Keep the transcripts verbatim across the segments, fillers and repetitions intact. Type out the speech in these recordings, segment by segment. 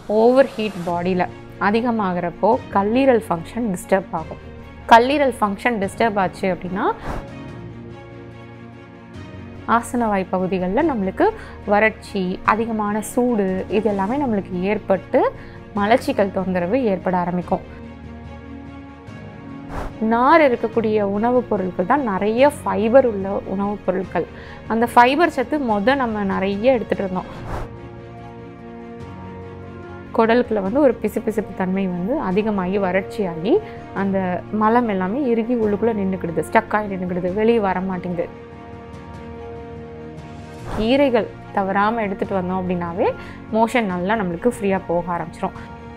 Over heat பாடியில் அதிகமாகிறப்போ கல்லீரல் function disturb ஆகும். கல்லீரல் ஃபங்க்ஷன் டிஸ்டர்ப் ஆச்சு அப்படின்னா ஆசனவாய் பகுதிகளில் நம்மளுக்கு வறட்சி, அதிகமான சூடு இது எல்லாமே நம்மளுக்கு ஏற்பட்டு மலச்சிக்கல் தொந்தரவு ஏற்பட ஆரம்பிக்கும். நார் இருக்கக்கூடிய உணவுப் பொருட்கள் தான் நிறைய ஃபைபர் உள்ள உணவுப் பொருட்கள். அந்த ஃபைபர் சத்து மொதல் நம்ம நிறைய எடுத்துகிட்டு இருந்தோம். குடலுக்குள்ள வந்து ஒரு பிசுபிசுப்பு தன்மை வந்து அதிகமாகி வறட்சியாகி அந்த மலம் எல்லாமே இறுகி உள்ளுக்குள்ளே நின்றுக்கிடுது, ஸ்டக்காகி நின்றுக்கிடுது, வெளியே வர மாட்டேங்குது. கீரைகள் தவறாமல் எடுத்துகிட்டு வந்தோம் அப்படின்னாவே மோஷன் நல்லா நம்மளுக்கு ஃப்ரீயாக போக ஆரம்பிச்சிடும்.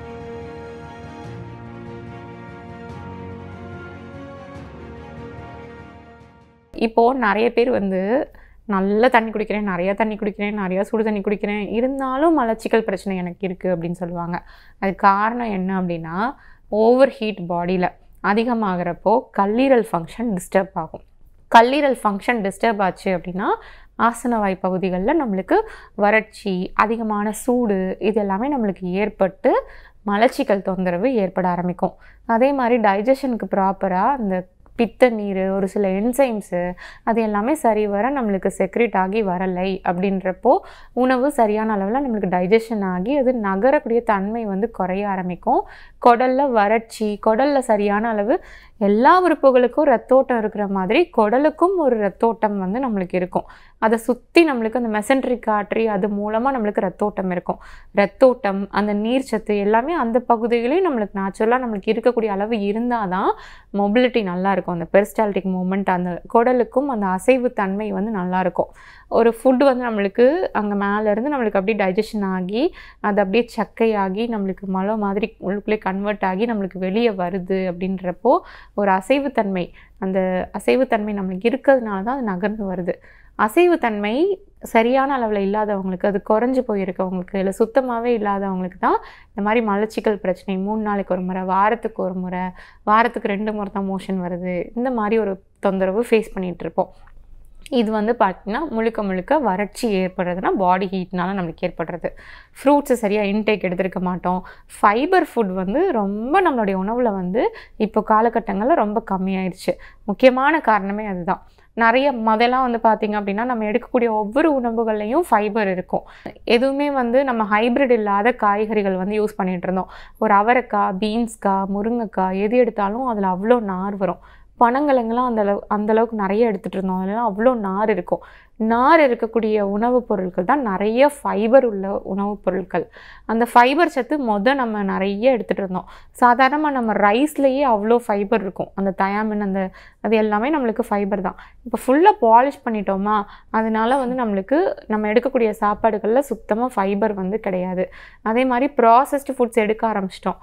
இப்போது நிறைய பேர் வந்து நல்ல தண்ணி குடிக்கிறேன், நிறையா தண்ணி குடிக்கிறேன், நிறையா சுடு தண்ணி குடிக்கிறேன், இருந்தாலும் மலச்சிக்கல் பிரச்சனை எனக்கு இருக்குது அப்படின்னு சொல்லுவாங்க. அதுக்கு காரணம் என்ன அப்படின்னா, ஓவர் ஹீட் பாடியில் அதிகமாகிறப்போ கல்லீரல் ஃபங்க்ஷன் டிஸ்டர்ப் ஆகும். கல்லீரல் ஃபங்க்ஷன் டிஸ்டர்ப் ஆச்சு அப்படின்னா ஆசனவாய் பகுதிகளில் நம்மளுக்கு வறட்சி, அதிகமான சூடு இது எல்லாமே நம்மளுக்கு ஏற்பட்டு மலச்சிக்கல் தொந்தரவு ஏற்பட ஆரம்பிக்கும். அதே மாதிரி டைஜஷனுக்கு ப்ராப்பராக அந்த பித்த நீர், ஒரு சில என்சைம்ஸு அது எல்லாமே சரி வர நம்மளுக்கு செக்ரேட் ஆகி வரலை அப்படின்றப்போ உணவு சரியான அளவில் நம்மளுக்கு டைஜஷன் ஆகி அது நகரக்கூடிய தன்மை வந்து குறைய ஆரம்பிக்கும். குடலில் வறட்சி, குடலில் சரியான அளவு எல்லா உறுப்புகளுக்கும் ரத்தோட்டம் இருக்கிற மாதிரி குடலுக்கும் ஒரு ரத்தோட்டம் வந்து நம்மளுக்கு இருக்கும். அதை சுற்றி நம்மளுக்கு அந்த மெசன்ட்ரிக் ஆர்டரி அது மூலமாக நம்மளுக்கு ரத்தோட்டம் இருக்கும். ரத்தோட்டம், அந்த நீர்ச்சத்து எல்லாமே அந்த பகுதிகளையும் நம்மளுக்கு நேச்சுரலாக நம்மளுக்கு இருக்கக்கூடிய அளவு இருந்தால் தான் மொபிலிட்டி நல்லாயிருக்கும். அந்த பெரிஸ்டால்டிக் மூமெண்ட், அந்த குடலுக்கும் அந்த அசைவு தன்மை வந்து நல்லாயிருக்கும். ஒரு ஃபுட்டு வந்து நம்மளுக்கு அங்கே மேலேருந்து நம்மளுக்கு அப்படியே டைஜஷன் ஆகி அது அப்படியே சக்கையாகி நம்மளுக்கு மலை மாதிரி உள்ளுக்குள்ளே கன்வெர்ட் ஆகி நம்மளுக்கு வெளியே வருது அப்படின்றப்போ ஒரு அசைவுத்தன்மை, அந்த அசைவுத்தன்மை நம்மளுக்கு இருக்கிறதுனால தான் அது நகர்ந்து வருது. அசைவுத்தன்மை சரியான அளவில் இல்லாதவங்களுக்கு, அது குறைஞ்சி போயிருக்கவங்களுக்கு, இல்லை சுத்தமாகவே இல்லாதவங்களுக்கு தான் இந்த மாதிரி மலச்சிக்கல் பிரச்சனை மூணு நாளைக்கு ஒரு முறை, வாரத்துக்கு ஒரு முறை, வாரத்துக்கு ரெண்டு முறை தான் மோஷன் வருது, இந்த மாதிரி ஒரு தொந்தரவு ஃபேஸ் பண்ணிகிட்ருப்போம். இது வந்து பார்த்திங்கன்னா முழுக்க முழுக்க வறட்சி ஏற்படுறதுனா பாடி ஹீட்னால நம்மளுக்கு ஏற்படுறது. ஃப்ரூட்ஸு சரியாக இன்டேக் எடுத்துருக்க மாட்டோம். ஃபைபர் ஃபுட் வந்து ரொம்ப நம்மளுடைய உணவில் வந்து இப்போ காலகட்டங்களில் ரொம்ப கம்மியாயிடுச்சு. முக்கியமான காரணமே அதுதான். நிறைய முதலாம் வந்து பார்த்திங்க அப்படின்னா நம்ம எடுக்கக்கூடிய ஒவ்வொரு உணவுகள்லையும் ஃபைபர் இருக்கும். எதுவுமே வந்து நம்ம ஹைப்ரிட் இல்லாத காய்கறிகள் வந்து யூஸ் பண்ணிகிட்டு இருந்தோம். ஒரு அவரைக்காய், பீன்ஸ்காய், முருங்கைக்காய் எது எடுத்தாலும் அதில் அவ்வளோ நார் வரும். பனங்கிழங்குலாம் அந்தளவு அந்தளவுக்கு நிறைய எடுத்துகிட்டு இருந்தோம். அதெல்லாம் அவ்வளோ நார் இருக்கும். நார் இருக்கக்கூடிய உணவுப் பொருட்கள் தான் நிறைய ஃபைபர் உள்ள உணவுப் பொருட்கள். அந்த ஃபைபர் சத்து மொதல் நம்ம நிறைய எடுத்துகிட்டு இருந்தோம். சாதாரணமாக நம்ம ரைஸ்லேயே அவ்வளோ ஃபைபர் இருக்கும். அந்த தயாமின் அந்த அது எல்லாமே நம்மளுக்கு ஃபைபர் தான். இப்போ ஃபுல்லாக பாலிஷ் பண்ணிட்டோமா, அதனால வந்து நம்மளுக்கு நம்ம எடுக்கக்கூடிய சாப்பாடுகளில் சுத்தமாக ஃபைபர் வந்து கிடையாது. அதே மாதிரி ப்ராசஸ்டு ஃபுட்ஸ் எடுக்க ஆரம்பிச்சிட்டோம்.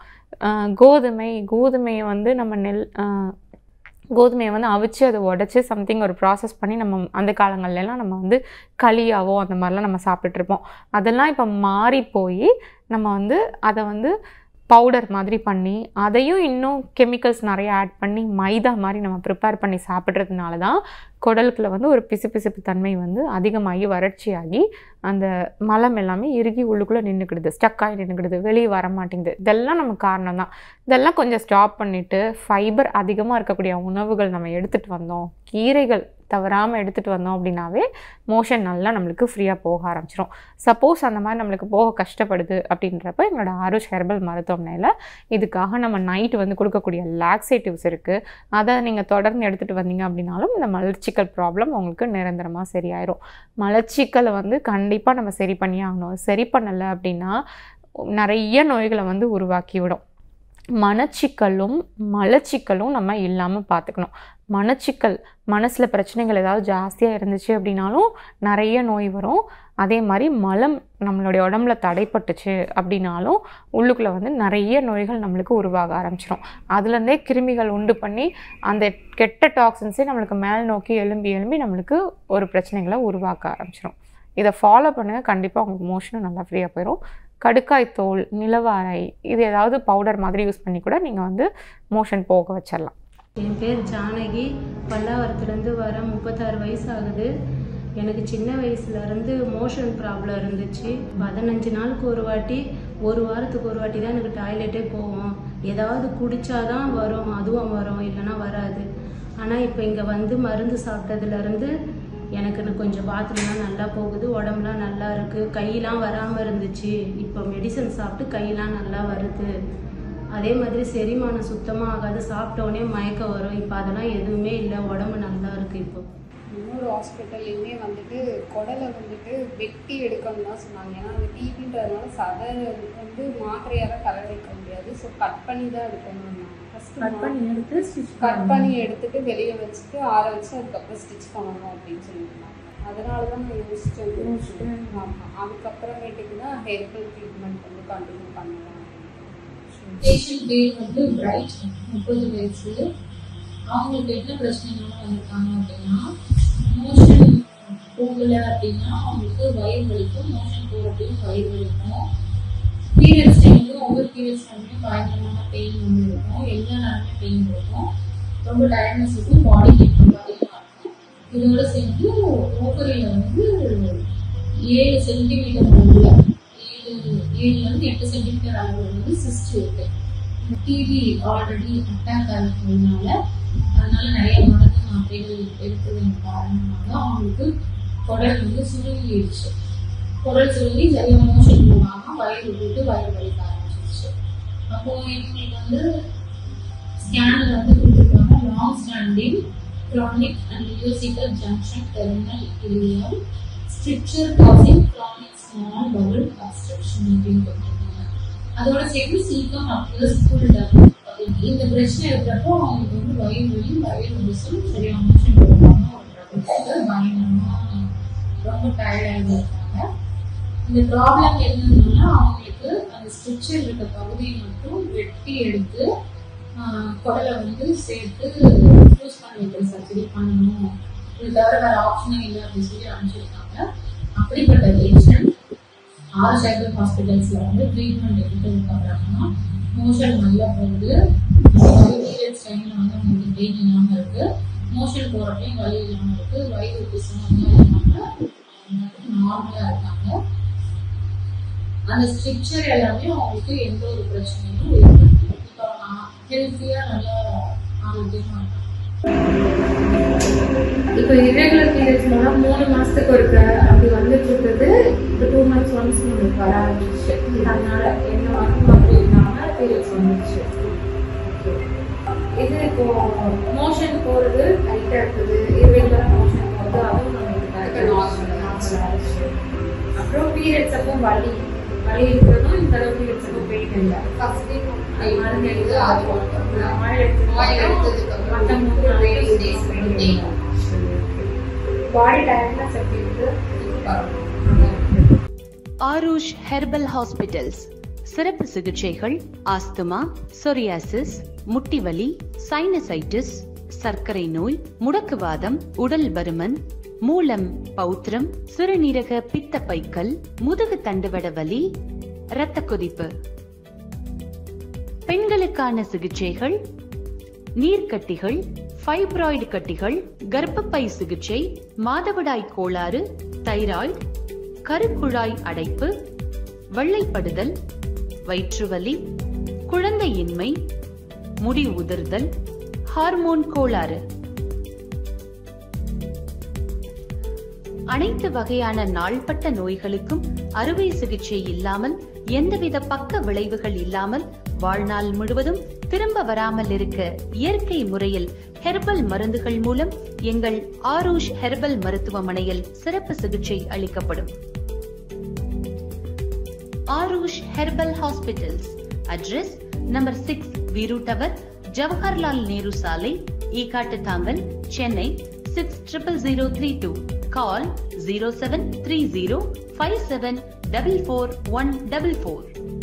கோதுமை கோதுமையை வந்து நம்ம நெல் கோதுமையை வந்து அவிச்சு அதை உடச்சி சம்திங் ஒரு ப்ராசஸ் பண்ணி நம்ம அந்த காலங்கள்லாம் நம்ம வந்து களியாவோ அந்த மாதிரிலாம் நம்ம சாப்பிட்டுட்ருப்போம். அதெல்லாம் இப்போ மாறி போய் நம்ம வந்து அதை வந்து பவுடர் மாதிரி பண்ணி அதையும் இன்னும் கெமிக்கல்ஸ் நிறைய ஆட் பண்ணி மைதா மாதிரி நம்ம ப்ரிப்பேர் பண்ணி சாப்பிட்றதுனால தான் குடலுக்குள்ள வந்து ஒரு பிசுபிசுப்பு தன்மை வந்து அதிகமாகி வறட்சியாகி அந்த மலம் எல்லாமே இறுகி உள்ளுக்குள்ளே நின்றுக்கிடுது, ஸ்டக்காகி நின்றுக்கிடுது, வெளியே வர மாட்டேங்குது. இதெல்லாம் நம்ம காரணம் தான். இதெல்லாம் கொஞ்சம் ஸ்டாப் பண்ணிவிட்டு ஃபைபர் அதிகமாக இருக்கக்கூடிய உணவுகள் நம்ம எடுத்துகிட்டு வந்தோம், கீரைகள் தவறாமல் எடுத்துகிட்டு வந்தோம் அப்படின்னாவே மோஷன் நல்லா நம்மளுக்கு ஃப்ரீயாக போக ஆரம்பிச்சிடும். சப்போஸ் அந்த மாதிரி நம்மளுக்கு போக கஷ்டப்படுது அப்படின்றப்ப எங்களோட ஆருஷ் ஹெர்பல் மருத்துவமனையில் இதுக்காக நம்ம நைட்டு வந்து கொடுக்கக்கூடிய லாக்ஸேட்டிவ்ஸ் இருக்குது. அதை நீங்கள் தொடர்ந்து எடுத்துகிட்டு வந்தீங்க அப்படின்னாலும் இந்த மலச்சிக்கல் ப்ராப்ளம் உங்களுக்கு நிரந்தரமாக சரியாயிரும். மலச்சிக்கலை வந்து கண்டிப்பாக நம்ம சரி பண்ணி ஆகணும். சரி பண்ணலை அப்படின்னா நிறைய நோய்களை வந்து உருவாக்கி விடும். மனச்சிக்கலும் மலச்சிக்கலும் நம்ம இல்லாமல் பார்த்துக்கணும். மனச்சிக்கல், மனசில் பிரச்சனைகள் ஏதாவது ஜாஸ்தியாக இருந்துச்சு அப்படின்னாலும் நிறைய நோய் வரும். அதே மாதிரி மலம் நம்மளுடைய உடம்புல தடைப்பட்டுச்சு அப்படின்னாலும் உள்ளுக்குள்ளே வந்து நிறைய நோய்கள் நம்மளுக்கு உருவாக ஆரம்பிச்சிடும். அதுலேருந்தே கிருமிகள் உண்டு பண்ணி அந்த கெட்ட டாக்ஸின்ஸே நம்மளுக்கு மேல் நோக்கி எழும்பி எழும்பி நம்மளுக்கு ஒரு பிரச்சனைகளை உருவாக்க ஆரம்பிச்சிடும். இதை ஃபாலோ பண்ணுங்கள். கண்டிப்பாக உங்களுக்கு மோஷனும் நல்லா ஃப்ரீயாக போயிடும். கடுக்காய் தோல், நிலவாரை இது ஏதாவது பவுடர் மாதிரி யூஸ் பண்ணி கூட நீங்கள் வந்து மோஷன் போக வச்சிடலாம். என் பேர் ஜானகி, பல்லாவரத்துலேருந்து வர முப்பத்தாறு வயசு ஆகுது. எனக்கு சின்ன வயசுலேருந்து மோஷன் ப்ராப்ளம் இருந்துச்சு. பதினஞ்சு நாளுக்கு ஒரு வாட்டி, ஒரு வாரத்துக்கு ஒரு வாட்டி தான் எனக்கு டாய்லெட்டே போவோம். ஏதாவது குடித்தாதான் வரும், அதுவும் வரும், இல்லைன்னா வராது. ஆனால் இப்போ இங்கே வந்து மருந்து சாப்பிட்டதுலேருந்து எனக்கு கொஞ்சம் பாத்ரூம்லாம் நல்லா போகுது, உடம்புலாம் நல்லா இருக்குது. கையெல்லாம் வராமல் இருந்துச்சு, இப்போ மெடிசன் சாப்பிட்டு கையெல்லாம் நல்லா வருது. அதே மாதிரி செரிமானம் சுத்தமாக ஆகாது, சாப்பிட்டோடனே மயக்கம் வரும். இப்போ அதெல்லாம் எதுவுமே இல்லை, உடம்பு நல்லா இருக்குது. இப்போ இன்னொரு ஹாஸ்பிட்டல்லையுமே வந்துட்டு குடலை வந்துட்டு வெட்டி எடுக்கணும்னு தான் சொன்னாங்க. ஏன்னா அது டிபின்றதுனால சதை வந்து மாத்திரையால் கரை வைக்க முடியாது. ஸோ கட் பண்ணி தான் எடுக்கணும். ஃபஸ்ட்டு கட் பண்ணி எடுத்து ஸ்டிச் கட் பண்ணி எடுத்துட்டு வெளியே வச்சுட்டு ஆற வச்சு அதுக்கப்புறம் ஸ்டிச் பண்ணணும் அப்படின்னு சொல்லியிருந்தாங்க. அதனால தான் நான் யோசிச்சேன். ஆமாம், அதுக்கப்புறமேட்டுக்கு தான் ஹெர்பல் ட்ரீட்மெண்ட் வந்து கண்டினியூ பண்ணலாம். பேஷண்ட் பேர் வந்து பிரைட், முப்பது வயசு. அவங்களுக்கு என்ன பிரச்சனைனால வந்திருக்காங்க அப்படின்னா, மோஷன் போகலை அப்படின்னா அவங்களுக்கு வயிறு வலிக்கும், மோஷன் போகிறப்பையும் வயிறு வலிக்கும். பீரியட்ஸ் டைம்லையும் ஒவ்வொரு பீரியட்ஸ் டைம்லையும் பயங்கரமான பெயின் வந்து இருக்கும், எல்லா நேரமே பெயின் இருக்கும், ரொம்ப டயர்ட்னஸ் இருக்கும், பாடி ஹீட் அதிகமாக இருக்கும். இதோட சேர்ந்து ஓவரியில் வந்து ஏழு சென்டிமீட்டர் உள்ள ஏழுலேருந்து எட்டு சென்டிமீட்டர் அளவு வந்து சிஸ்ட் இருக்கு. டிபி ஆல்ரெடி அட்டாக் ஆகிறதுனால அதனால நிறைய மருந்து மாத்திரைகள் எடுத்ததன் காரணமாக அவங்களுக்கு குடல் வந்து சுருங்கிடுச்சு. குடல் சுருங்கி சரியாக மோஷன் போகாமல் வயிறு விட்டு வயிறு வலிக்க ஆரம்பிச்சிருச்சு. அப்போ எங்களுக்கு வந்து ஸ்கேனர் வந்து கொடுத்துருக்காங்க, long standing chronic and ileocecal junction terminal ileum stricture causing chronic small bowel obstruction அப்படின்னு கொடுத்துருக்காங்க. அதோட சேர்த்து சீக்கம் அப்ளஸ் ஃபுல் டவுன். இந்த பிரச்சனை இருக்கிறப்போ அவங்களுக்கு வந்து வயிறு வலி, வயிறு வலிசும் சரியான மோஷன் போகாம பயங்கரமா ரொம்ப டயர்டாக இருக்காங்க. இந்த ப்ராப்ளம் என்னன்னா அவங்களுக்கு அந்த ஸ்ட்ரிக்சர் இருக்க பகுதியை மட்டும் வெட்டி எடுத்து குடலை வந்து சேர்த்து யூஸ் பண்ணி வைக்கிற சர்ஜரி பண்ணணும், இது தவிர வேற ஆப்ஷனே இல்லை அப்படின்னு சொல்லி அனுப்பிச்சிருக்காங்க. அப்படிப்பட்ட பேஷண்ட் ஆறு சைபர் ஹாஸ்பிட்டல்ஸ்ல வந்து ட்ரீட்மெண்ட் எடுத்ததுக்கு அப்புறமா மோஷன் நல்லா போகுது, பீரியட்ஸ் டைம்ல வந்து அவங்களுக்கு பெயின் இல்லாமல் இருக்கு, மோஷன் போறப்பையும் வலி இல்லாமல் இருக்கு, வயிறு பிசனமாக இல்லாமல் நார்மலா இருக்காங்க. அந்த ஸ்ட்ரிக்சர் எல்லாமே அவங்களுக்கு எந்த ஒரு பிரச்சனையும் ஏற்படுது. இப்போ ஹெல்த்தியா நல்லா ஆரோக்கியமா இருக்காங்க. இப்போ இரெகுலர் பீரியட்ஸ்னால மூணு மாசத்துக்கு ஒருக்க அப்படி வந்துட்டு இருக்குது. இப்போ டூ மந்த்ஸ் ஒன்ஸ் நம்மளுக்கு வர ஆரம்பிச்சு. அதனால என்ன வரும் அப்படி இல்லாம பீரியட்ஸ் வந்துச்சு. இது இப்போ மோஷன் போறது டைட்டா இருக்குது, இரெகுலர் மோஷன் போறது அதுவும் நம்மளுக்கு நார்மலா ஆயிடுச்சு. அப்புறம் பீரியட்ஸ் அப்போ வலி வலி இருக்கிறதும் இந்த தடவை பீரியட்ஸ் அப்போ பெயின் இல்லை. மருந்து எடுத்து மழை எடுத்து ஆரூஷ் ஹெர்பல் ஹாஸ்பிட்டல்ஸ் சிறப்பு சிகிச்சைகள் ஆஸ்துமா, சொரியாசிஸ், முட்டிவலி, சைனசைட்டிஸ், சர்க்கரை நோய், முடக்குவாதம், உடல் பருமன், மூலம், பௌத்திரம், சிறுநீரக பித்தப்பைக்கல், முதுகு தண்டுவட வலி, இரத்த கொதிப்பு. பெண்களுக்கான சிகிச்சைகள் நீர்க்கட்டிகள், ஃபைப்ராய்டு கட்டிகள், கர்ப்பப்பை சிகிச்சை, மாதவிடாய் கோளாறு, தைராய்டு, கருக்குழாய் அடைப்பு, வெள்ளைப்படுதல், வயிற்றுவலி, குழந்தையின்மை, முடி உதிர்தல், ஹார்மோன் கோளாறு. அனைத்து வகையான நாள்பட்ட நோய்களுக்கும் அறுவை சிகிச்சை இல்லாமல், எந்தவித பக்க விளைவுகள் இல்லாமல், வாழ்நாள் முழுவதும் திரும்ப வராமல் இருக்க இயற்கை முறையில் ஹெர்பல் மருந்துகள் மூலம் எங்கள் ஆரூஷ் ஹெர்பல் மருத்துவமனையில் சிறப்பு சிகிச்சை அளிக்கப்படும். Aarush herbal hospitals. Address number six Veeru tower, Jawaharlal Nehru சாலை, Ekkattu Thangal, Chennai six triple zero three two. Call zero seven three zero five seven double four one double four.